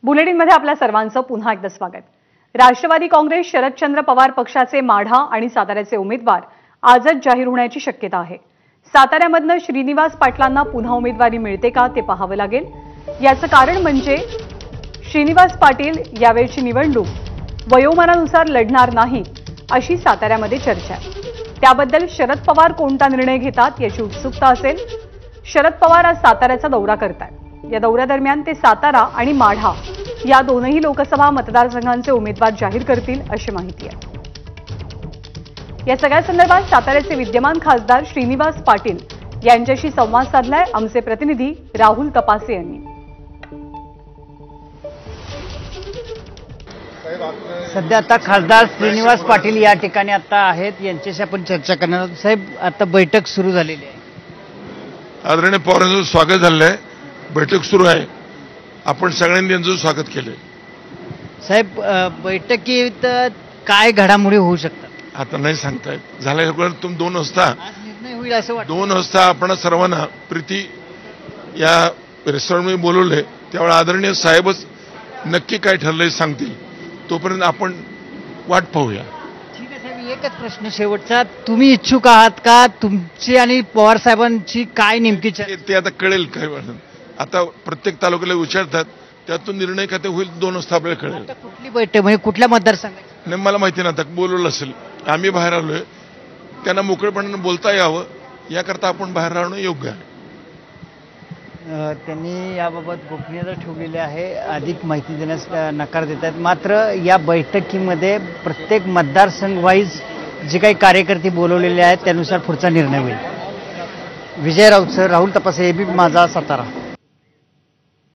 बुलेटिनमध्ये आपल्या सर्वांचं पुन्हा एकदा स्वागत। राष्ट्रवादी काँग्रेस शरदचंद्र पवार पक्षाचे माढा आणि साताऱ्याचे उमेदवार आजच जाहीर होण्याची शक्यता आहे। साताऱ्यामधनं श्रीनिवास पाटलांना पुन्हा उमेदवारी मिळते का ते पाहावं लागेल। याचं कारण म्हणजे श्रीनिवास पाटील यावेळची निवडणूक वयोमानानुसार लढणार नाही अशी साताऱ्यामध्ये चर्चा आहे। त्याबद्दल शरद पवार कोणता निर्णय घेतात याची उत्सुकता असेल। शरद पवार आज साताऱ्याचा दौरा करतात। या दौऱ्यादरम्यान ते सातारा आणि माढा या दोनही लोकसभा मतदारसंघांचे उमेदवार जाहीर करतील अशी माहिती आहे। या सगळ्या संदर्भात साताऱ्याचे विद्यमान खासदार श्रीनिवास पाटील यांच्याशी संवाद साधलाय आमचे प्रतिनिधी राहुल तपासे यांनी। सध्या आता खासदार श्रीनिवास पाटील या ठिकाणी आता आहेत, यांच्याशी आपण चर्चा करणार आहोत। साहेब, आता बैठक सुरू झालेली आहे। आदरणीय पवारांचं स्वागत झालं आहे, बैठक सुरू आहे, आपण सगळ्यांनी यांचं स्वागत केलंय। साहेब, बैठकीत काय घडामोडी होऊ शकतात आता नाही सांगता येत। झालं तुम 2 वाजता निर्णय होईल असं वाटतं। 2 वाजता आपण सर्वांना प्रीती या रेस्टॉरंटमध्ये बोलवले, त्यावेळी आदरणीय साहेबच नक्की काय ठरलंय सांगतील, तोपर्यंत आपण वाट पाहूया। ठीक आहे साहेब, एकच प्रश्न शेवटचा, तुम्ही इच्छुक आहात का? तुमची आणि पवार साहेबांची काय नेमकी ते आता कळेल काय वेळा। आता प्रत्येक तालुक्याला विचारतात, त्यातून निर्णय काय होईल 2 वाजता आपल्याला कळेल। कुठली बैठक म्हणजे कुठल्या मतदारसंघाची? नाही मला माहिती नाही, आता बोलवलं असेल, आम्ही बाहेर आलोय, त्यांना मोकळेपणाने बोलता यावं याकरता आपण बाहेर राहणं योग्य आहे। त्यांनी याबाबत गोपनीयता ठेवलेली आहे, अधिक माहिती देण्यास नकार देत आहेत। मात्र या बैठकीमध्ये प्रत्येक मतदारसंघ वाईज जे काही कार्यकर्ते बोलवलेले आहेत त्यानुसार पुढचा निर्णय होईल। विजय राऊत, राहुल तपासे, एबीपी माझा, सातारा।